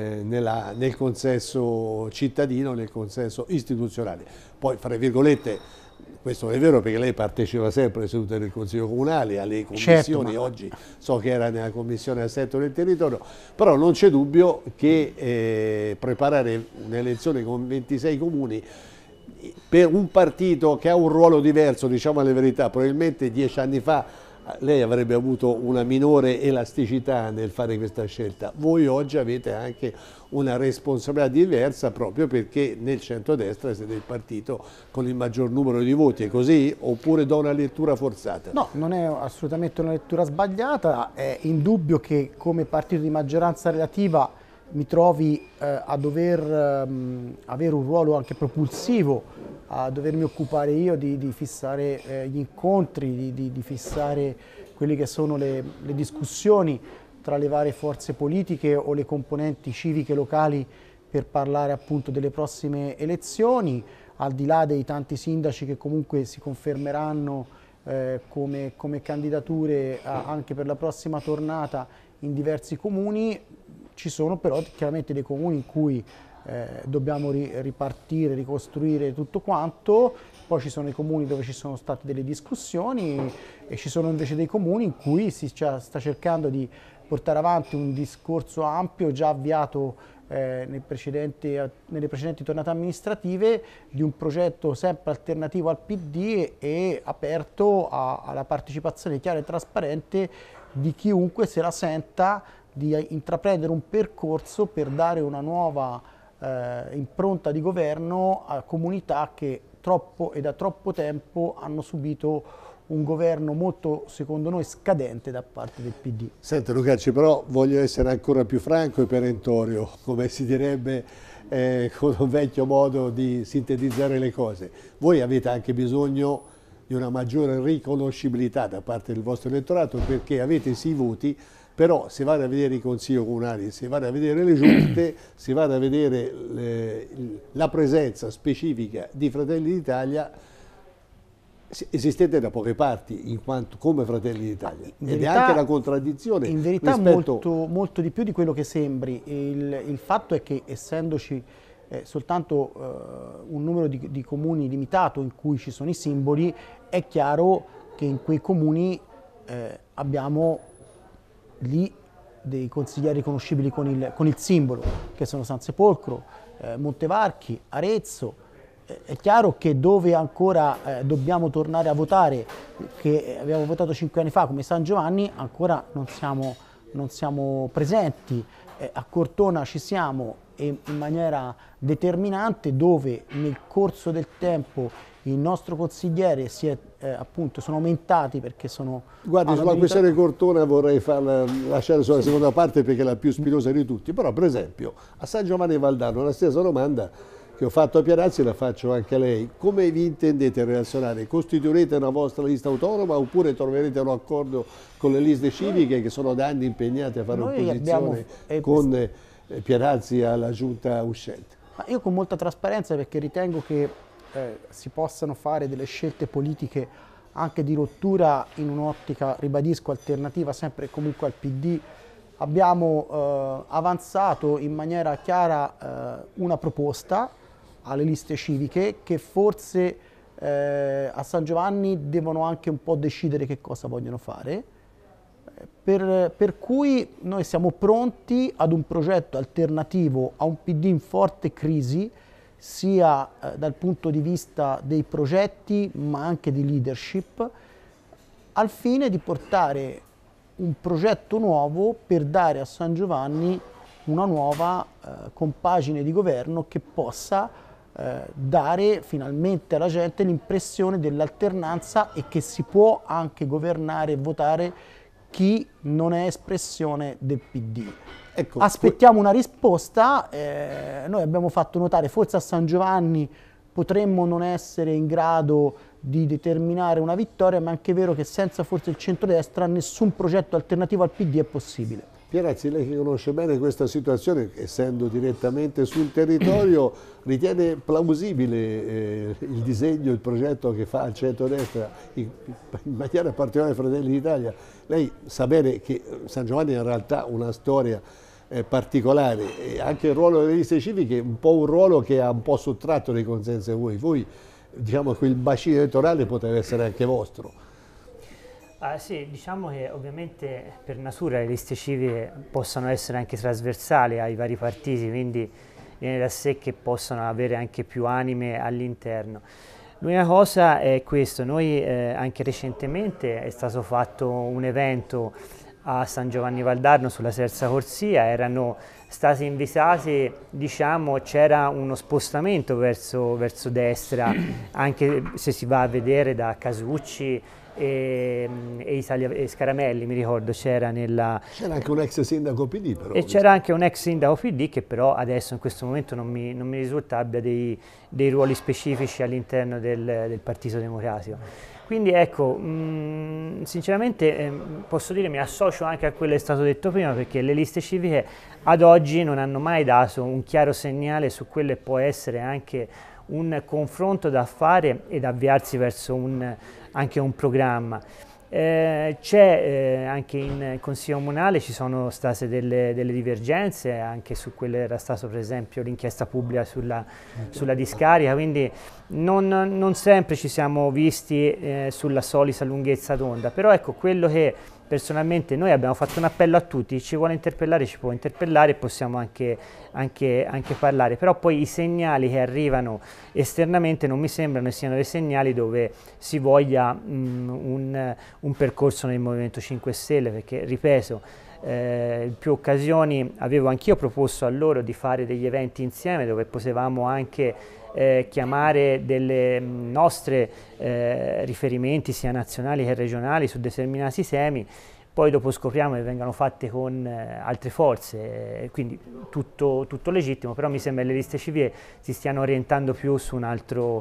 nel consesso cittadino, nel consesso istituzionale. Poi, fra virgolette, questo è vero perché lei partecipa sempre alle sedute del Consiglio Comunale, alle commissioni, certo, oggi so che era nella Commissione Assetto del Territorio, però non c'è dubbio che preparare un'elezione con 26 comuni per un partito che ha un ruolo diverso, diciamo la verità, probabilmente 10 anni fa lei avrebbe avuto una minore elasticità nel fare questa scelta. Voi oggi avete anche una responsabilità diversa proprio perché nel centrodestra siete il partito con il maggior numero di voti. È così? Oppure do una lettura forzata? No, non è assolutamente una lettura sbagliata. È indubbio che come partito di maggioranza relativa mi trovi a dover avere un ruolo anche propulsivo, a dovermi occupare io di fissare gli incontri, di fissare quelle che sono le discussioni tra le varie forze politiche o le componenti civiche locali per parlare appunto delle prossime elezioni, al di là dei tanti sindaci che comunque si confermeranno come candidature anche per la prossima tornata in diversi comuni. Ci sono però chiaramente dei comuni in cui dobbiamo ripartire, ricostruire tutto quanto, poi ci sono i comuni dove ci sono state delle discussioni e ci sono invece dei comuni in cui si sta cercando di portare avanti un discorso ampio già avviato nelle precedenti tornate amministrative di un progetto sempre alternativo al PD e aperto alla partecipazione chiara e trasparente di chiunque se la senta di intraprendere un percorso per dare una nuova impronta di governo a comunità che troppo e da troppo tempo hanno subito un governo molto, secondo noi, scadente da parte del PD. Senta Lucacci, però voglio essere ancora più franco e perentorio, come si direbbe con un vecchio modo di sintetizzare le cose. Voi avete anche bisogno di una maggiore riconoscibilità da parte del vostro elettorato perché avete sì voti, però se vado a vedere i consigli comunali, se vado a vedere le giunte, se vado a vedere la presenza specifica di Fratelli d'Italia, esistete da poche parti in quanto come Fratelli d'Italia ed è anche la contraddizione. In verità molto di più di quello che sembri. Il fatto è che essendoci soltanto un numero di comuni limitato in cui ci sono i simboli, è chiaro che in quei comuni abbiamo lì dei consiglieri riconoscibili con il simbolo, che sono San Sepolcro, Montevarchi, Arezzo. È chiaro che dove ancora dobbiamo tornare a votare, che abbiamo votato 5 anni fa come San Giovanni, ancora non siamo presenti. A Cortona ci siamo, e in maniera determinante, dove nel corso del tempo il nostro consigliere appunto sono aumentati perché sono... Guardi, sulla questione Cortona vorrei farla lasciare sulla seconda parte perché è la più spinosa di tutti, però per esempio a San Giovanni Valdarno la stessa domanda che ho fatto a Pierazzi la faccio anche a lei: come vi intendete relazionare? Costituirete una vostra lista autonoma oppure troverete un accordo con le liste civiche che sono da anni impegnate a fare opposizione con Pierazzi alla giunta uscente? Ma io con molta trasparenza, perché ritengo che si possano fare delle scelte politiche anche di rottura in un'ottica, ribadisco, alternativa sempre e comunque al PD. Abbiamo avanzato in maniera chiara una proposta alle liste civiche che forse a San Giovanni devono anche un po' decidere che cosa vogliono fare, per cui noi siamo pronti ad un progetto alternativo a un PD in forte crisi, sia dal punto di vista dei progetti ma anche di leadership, al fine di portare un progetto nuovo per dare a San Giovanni una nuova compagine di governo che possa dare finalmente alla gente l'impressione dell'alternanza e che si può anche governare e votare chi non è espressione del PD. Ecco, aspettiamo una risposta. Noi abbiamo fatto notare, forse a San Giovanni potremmo non essere in grado di determinare una vittoria, ma è anche vero che senza forse il centrodestra nessun progetto alternativo al PD è possibile. Pierazzi, lei che conosce bene questa situazione, essendo direttamente sul territorio, ritiene plausibile il disegno, il progetto che fa il centrodestra, in maniera particolare Fratelli d'Italia? Lei sa bene che San Giovanni è in realtà una storia particolare e anche il ruolo delle liste civiche è un po' un ruolo che ha un po' sottratto dei consensi a voi. Voi, diciamo che il bacino elettorale poteva essere anche vostro. Sì, diciamo che ovviamente per natura le liste civiche possono essere anche trasversali ai vari partiti, quindi viene da sé che possano avere anche più anime all'interno. L'unica cosa è questo: noi anche recentemente è stato fatto un evento a San Giovanni Valdarno sulla terza corsia, erano stati invitati, diciamo, c'era uno spostamento verso destra, anche se si va a vedere da Casucci e Scaramelli, mi ricordo, c'era anche un ex sindaco PD però. E c'era anche un ex sindaco PD che però adesso in questo momento non mi risulta abbia dei ruoli specifici all'interno del Partito Democratico. Quindi ecco, sinceramente posso dire mi associo anche a quello che è stato detto prima, perché le liste civiche ad oggi non hanno mai dato un chiaro segnale su quello che può essere anche un confronto da fare ed avviarsi verso anche un programma. C'è anche in Consiglio Comunale ci sono state delle divergenze anche su quello che era stato per esempio l'inchiesta pubblica sulla discarica, quindi non sempre ci siamo visti sulla solita lunghezza d'onda, però ecco quello che personalmente noi abbiamo fatto un appello a tutti: ci vuole interpellare, ci può interpellare, possiamo anche parlare, però poi i segnali che arrivano esternamente non mi sembrano siano dei segnali dove si voglia un percorso nel Movimento 5 Stelle, perché ripeto, in più occasioni avevo anch'io proposto a loro di fare degli eventi insieme dove potevamo anche chiamare delle nostre riferimenti sia nazionali che regionali su determinati temi, poi dopo scopriamo che vengano fatte con altre forze, quindi tutto legittimo, però mi sembra che le liste civiche si stiano orientando più su un altro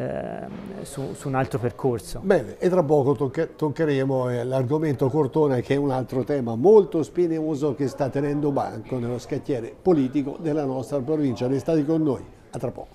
percorso. Bene, e tra poco toccheremo l'argomento Cortona, che è un altro tema molto spinoso che sta tenendo banco nello scacchiere politico della nostra provincia. Restate con noi, a tra poco.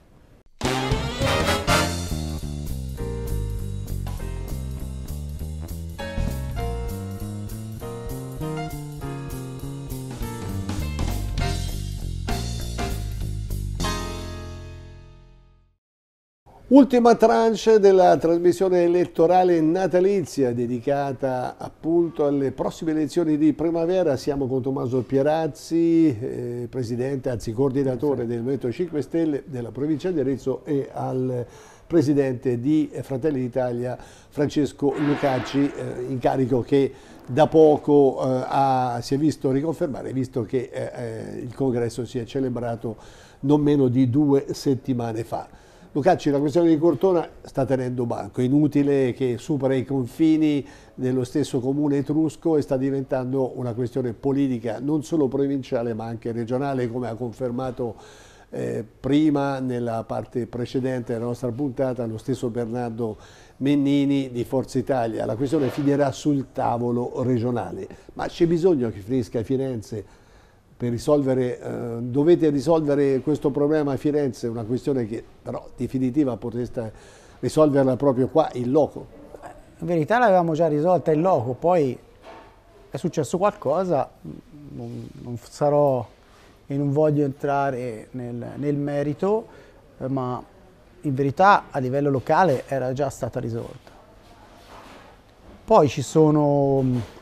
Ultima tranche della trasmissione elettorale natalizia dedicata appunto alle prossime elezioni di primavera. Siamo con Tommaso Pierazzi, presidente, anzi coordinatore del Movimento 5 Stelle della provincia di Arezzo, e al presidente di Fratelli d'Italia Francesco Lucacci, incarico che da poco si è visto riconfermare, visto che il congresso si è celebrato non meno di 2 settimane fa. Lucacci, la questione di Cortona sta tenendo banco, è inutile che supera i confini dello stesso comune etrusco e sta diventando una questione politica non solo provinciale ma anche regionale, come ha confermato prima nella parte precedente della nostra puntata lo stesso Bernardo Mennini di Forza Italia. La questione finirà sul tavolo regionale, ma c'è bisogno che finisca a Firenze per risolvere, dovete risolvere questo problema a Firenze, una questione che però definitiva potreste risolverla proprio qua in loco. In verità l'avevamo già risolta in loco, poi è successo qualcosa, non sarò e non voglio entrare nel merito, ma in verità a livello locale era già stata risolta. Poi ci sono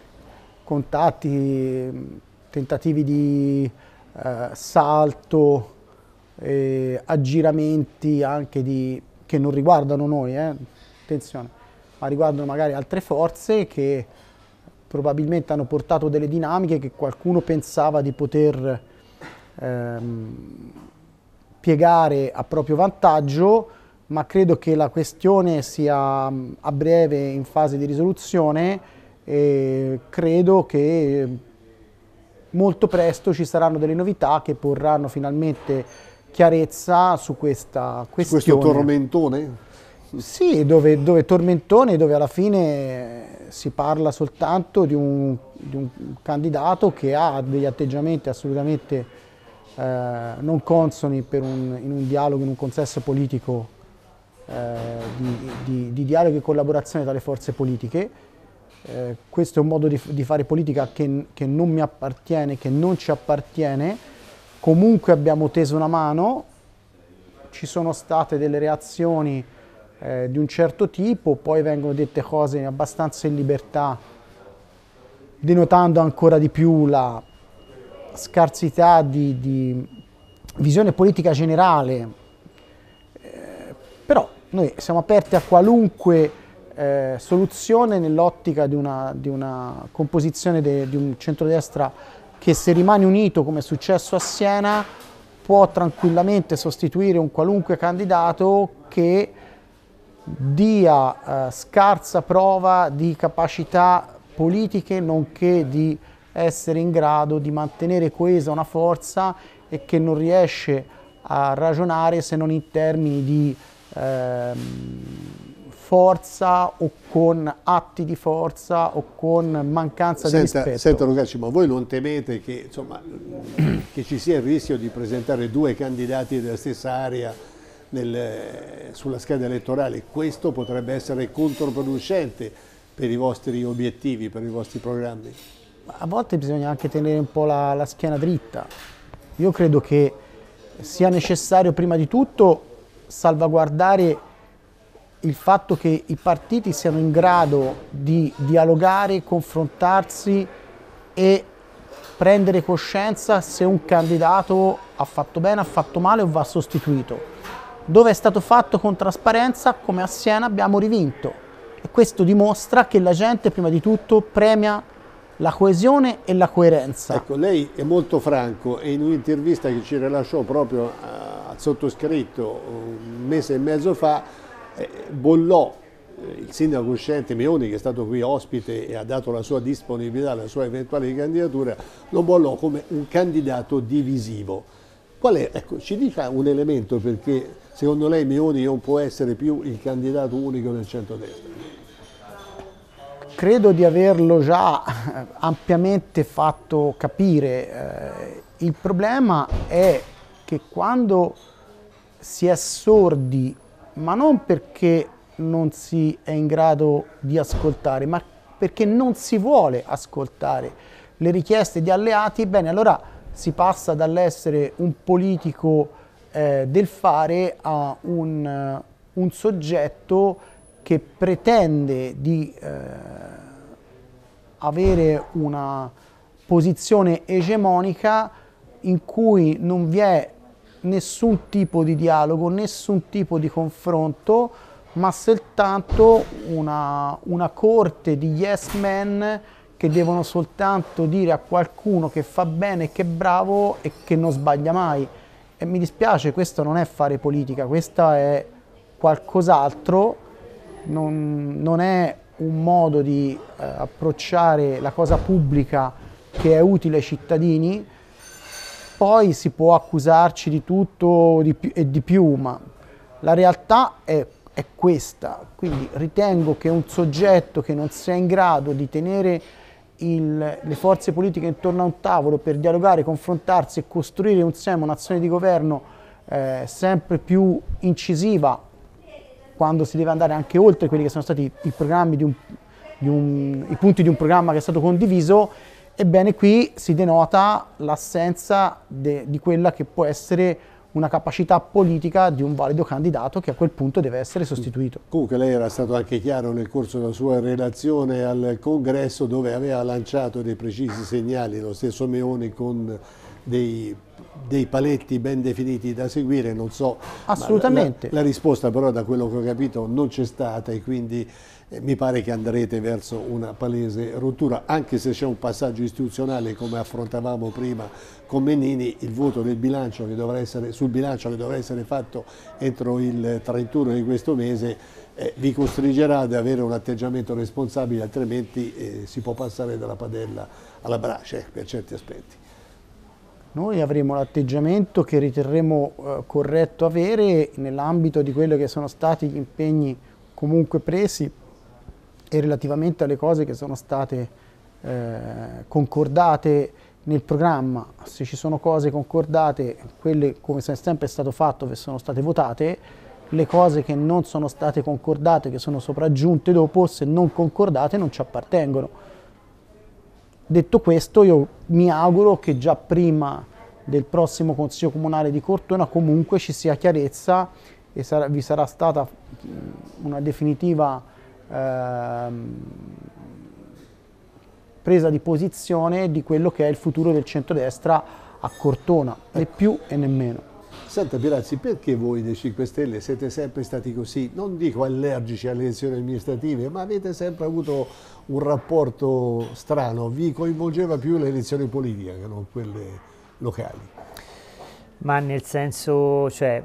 contatti, tentativi di salto, aggiramenti anche che non riguardano noi, attenzione, ma riguardano magari altre forze che probabilmente hanno portato delle dinamiche che qualcuno pensava di poter piegare a proprio vantaggio, ma credo che la questione sia a breve in fase di risoluzione e credo che molto presto ci saranno delle novità che porranno finalmente chiarezza su questa questione. Questo tormentone? Sì, dove tormentone, dove alla fine si parla soltanto di un candidato che ha degli atteggiamenti assolutamente non consoni in un dialogo, in un consesso politico di dialogo e collaborazione tra le forze politiche. Questo è un modo di fare politica che non mi appartiene, che non ci appartiene. Comunque abbiamo teso una mano, ci sono state delle reazioni di un certo tipo, poi vengono dette cose abbastanza in libertà, denotando ancora di più la scarsità di visione politica generale, però noi siamo aperti a qualunque soluzione nell'ottica di una composizione di un centrodestra che, se rimane unito come è successo a Siena, può tranquillamente sostituire un qualunque candidato che dia scarsa prova di capacità politiche, nonché di essere in grado di mantenere coesa una forza e che non riesce a ragionare se non in termini di forza o con atti di forza o con mancanza di rispetto. Senta Lucacci, ma voi non temete che, insomma, che ci sia il rischio di presentare 2 candidati della stessa area sulla scheda elettorale? Questo potrebbe essere controproducente per i vostri obiettivi, per i vostri programmi. A volte bisogna anche tenere un po' la schiena dritta. Io credo che sia necessario prima di tutto salvaguardare il fatto che i partiti siano in grado di dialogare, confrontarsi e prendere coscienza se un candidato ha fatto bene, ha fatto male o va sostituito. Dove è stato fatto con trasparenza, come a Siena, abbiamo rivinto. E questo dimostra che la gente prima di tutto premia la coesione e la coerenza. Ecco, lei è molto franco e in un'intervista che ci rilasciò proprio al sottoscritto un mese e mezzo fa, bollò il sindaco uscente Meoni, che è stato qui ospite e ha dato la sua disponibilità, la sua eventuale candidatura, lo bollò come un candidato divisivo. Qual è? Ecco, ci dica un elemento perché secondo lei Meoni non può essere più il candidato unico del centrodestra. Credo di averlo già ampiamente fatto capire. Il problema è che quando si è sordi, ma non perché non si è in grado di ascoltare, ma perché non si vuole ascoltare le richieste di alleati, bene, allora si passa dall'essere un politico del fare a un soggetto che pretende di avere una posizione egemonica in cui non vi è nessun tipo di dialogo, nessun tipo di confronto, ma soltanto una corte di yes men che devono soltanto dire a qualcuno che fa bene, che è bravo e che non sbaglia mai. E mi dispiace, questo non è fare politica, questa è qualcos'altro, non è un modo di approcciare la cosa pubblica che è utile ai cittadini. Poi si può accusarci di tutto e di più, ma la realtà è questa. Quindi ritengo che un soggetto che non sia in grado di tenere le forze politiche intorno a un tavolo per dialogare, confrontarsi e costruire insieme un'azione di governo sempre più incisiva, quando si deve andare anche oltre quelli che sono stati i programmi i punti di un programma che è stato condiviso, ebbene qui si denota l'assenza di quella che può essere una capacità politica di un valido candidato che a quel punto deve essere sostituito. Comunque lei era stato anche chiaro nel corso della sua relazione al congresso, dove aveva lanciato dei precisi segnali, lo stesso Meoni, con dei paletti ben definiti da seguire. Non so, assolutamente. La risposta però, da quello che ho capito, non c'è stata, e quindi mi pare che andrete verso una palese rottura, anche se c'è un passaggio istituzionale, come affrontavamo prima con Mennini. Il voto del bilancio sul bilancio che dovrà essere fatto entro il 31 di questo mese vi costringerà ad avere un atteggiamento responsabile, altrimenti si può passare dalla padella alla brace per certi aspetti. Noi avremo l'atteggiamento che riterremo corretto avere nell'ambito di quelli che sono stati gli impegni comunque presi e relativamente alle cose che sono state concordate nel programma. Se ci sono cose concordate, quelle, come è sempre stato fatto, che sono state votate. Le cose che non sono state concordate, che sono sopraggiunte dopo, se non concordate non ci appartengono. Detto questo, io mi auguro che già prima del prossimo Consiglio Comunale di Cortona comunque ci sia chiarezza e vi sarà stata una definitiva presa di posizione di quello che è il futuro del centrodestra a Cortona, né più e né meno. Senta Pirazzi, perché voi dei 5 Stelle siete sempre stati così, non dico allergici alle elezioni amministrative, ma avete sempre avuto un rapporto strano? Vi coinvolgeva più le elezioni politiche che non quelle locali? Ma nel senso, cioè,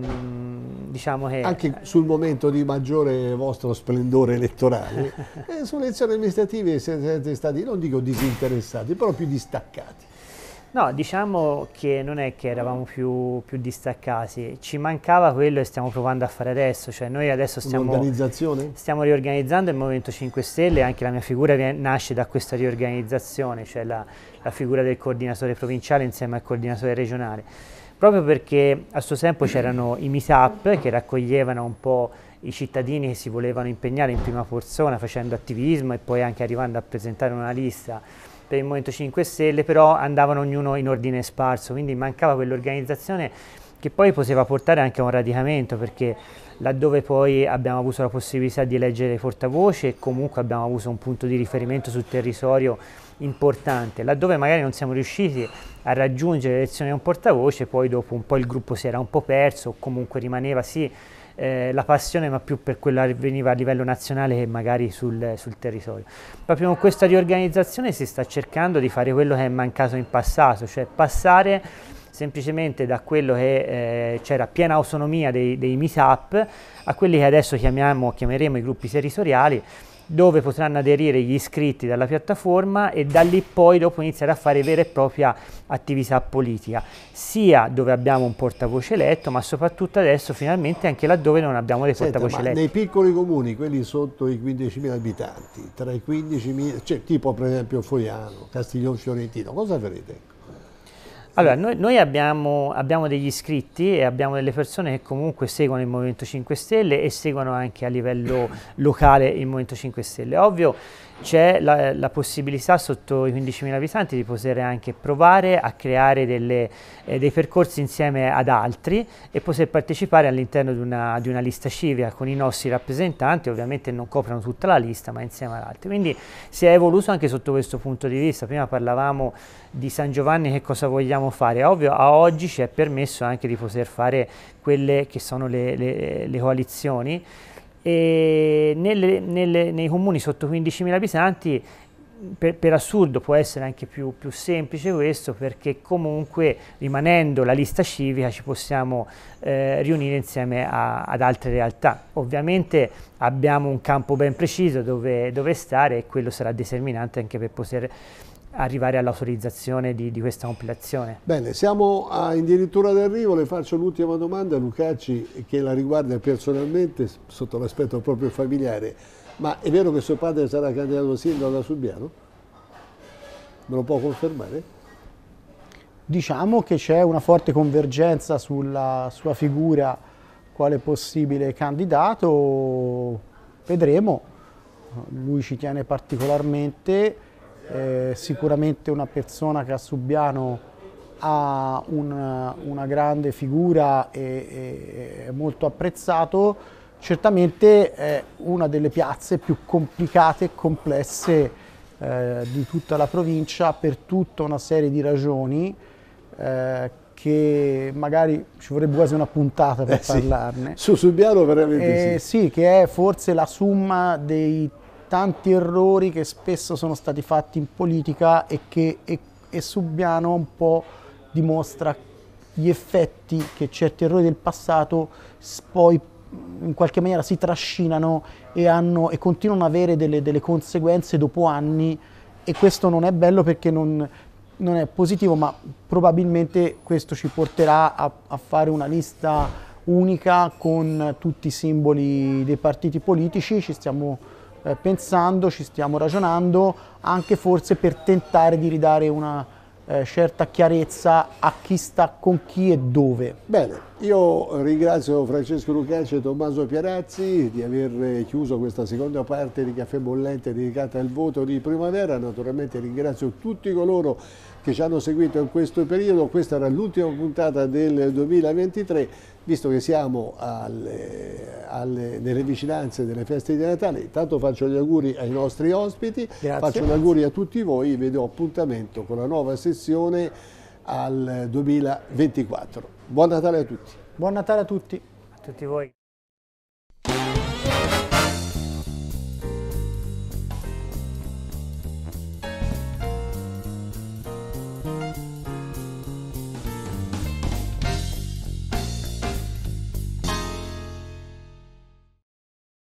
diciamo che... Anche sul momento di maggiore vostro splendore elettorale, sulle elezioni amministrative siete stati, non dico disinteressati, però più distaccati. No, diciamo che non è che eravamo più distaccati, ci mancava quello che stiamo provando a fare adesso, cioè noi adesso stiamo riorganizzando il Movimento 5 Stelle, anche la mia figura nasce da questa riorganizzazione, cioè la figura del coordinatore provinciale insieme al coordinatore regionale, proprio perché a suo tempo c'erano i meetup che raccoglievano un po' i cittadini che si volevano impegnare in prima persona facendo attivismo e poi anche arrivando a presentare una lista per il Movimento 5 Stelle, però andavano ognuno in ordine sparso, quindi mancava quell'organizzazione che poi poteva portare anche a un radicamento, perché laddove poi abbiamo avuto la possibilità di eleggere portavoce e comunque abbiamo avuto un punto di riferimento sul territorio importante, laddove magari non siamo riusciti a raggiungere l'elezione di un portavoce, poi dopo un po' il gruppo si era un po' perso, o comunque rimaneva sì la passione, ma più per quello che avveniva a livello nazionale che magari sul territorio. Proprio con questa riorganizzazione si sta cercando di fare quello che è mancato in passato, cioè passare semplicemente da quello che c'era piena autonomia dei meetup a quelli che adesso chiameremo i gruppi territoriali, dove potranno aderire gli iscritti dalla piattaforma e da lì poi dopo iniziare a fare vera e propria attività politica, sia dove abbiamo un portavoce eletto, ma soprattutto adesso finalmente anche laddove non abbiamo dei portavoce eletti. Nei piccoli comuni, quelli sotto i 15.000 abitanti, tra i 15.000, cioè tipo per esempio Foiano, Castiglion Fiorentino, cosa farete? Allora, noi abbiamo degli iscritti e abbiamo delle persone che comunque seguono il Movimento 5 Stelle e seguono anche a livello locale il Movimento 5 Stelle. Ovvio c'è la possibilità sotto i 15.000 abitanti di poter anche provare a creare dei percorsi insieme ad altri e poter partecipare all'interno di una lista civica con i nostri rappresentanti. Ovviamente non coprono tutta la lista, ma insieme ad altri. Quindi si è evoluto anche sotto questo punto di vista. Prima parlavamo di San Giovanni, che cosa vogliamo fare. È ovvio, a oggi ci è permesso anche di poter fare quelle che sono le coalizioni, e nei comuni sotto 15.000 abitanti per assurdo può essere anche più semplice questo, perché comunque rimanendo la lista civica ci possiamo riunire insieme ad altre realtà. Ovviamente abbiamo un campo ben preciso dove stare, e quello sarà determinante anche per poter arrivare all'autorizzazione di questa compilazione. Bene, siamo addirittura d'arrivo. Le faccio l'ultima domanda, Lucacci, che la riguarda personalmente sotto l'aspetto proprio familiare. Ma è vero che suo padre sarà candidato sindaco da Subiano? Me lo può confermare? Diciamo che c'è una forte convergenza sulla sua figura quale possibile candidato, vedremo. Lui ci tiene particolarmente. Sicuramente una persona che a Subiano ha una grande figura e è molto apprezzato. Certamente è una delle piazze più complicate e complesse di tutta la provincia, per tutta una serie di ragioni che magari ci vorrebbe quasi una puntata per parlarne. Su Subiano veramente sì. Sì, che è forse la summa dei tanti errori che spesso sono stati fatti in politica e Subiano un po' dimostra gli effetti che certi errori del passato poi in qualche maniera si trascinano e continuano ad avere delle conseguenze dopo anni, e questo non è bello perché non è positivo, ma probabilmente questo ci porterà a fare una lista unica con tutti i simboli dei partiti politici. Ci stiamo pensando, ci stiamo ragionando, anche forse per tentare di ridare una certa chiarezza a chi sta con chi e dove. Bene, io ringrazio Francesco Lucacci e Tommaso Pierazzi di aver chiuso questa seconda parte di Caffè Bollente dedicata al voto di primavera. Naturalmente ringrazio tutti coloro che ci hanno seguito in questo periodo. Questa era l'ultima puntata del 2023, visto che siamo nelle vicinanze delle feste di Natale. Intanto faccio gli auguri ai nostri ospiti. Grazie. Faccio gli auguri a tutti voi, vi do appuntamento con la nuova sessione al 2024. Buon Natale a tutti. Buon Natale a tutti. A tutti voi.